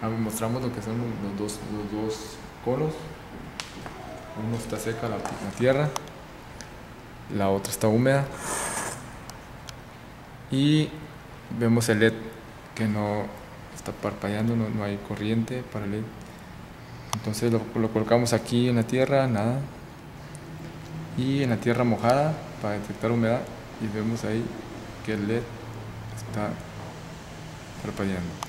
mostramos lo que son los dos conos. Uno está seca la tierra, la otra está húmeda, y vemos el LED que no está parpadeando, no hay corriente para el LED. Entonces lo colocamos aquí en la tierra, nada, y en la tierra mojada para detectar humedad, y vemos ahí que el LED está parpadeando.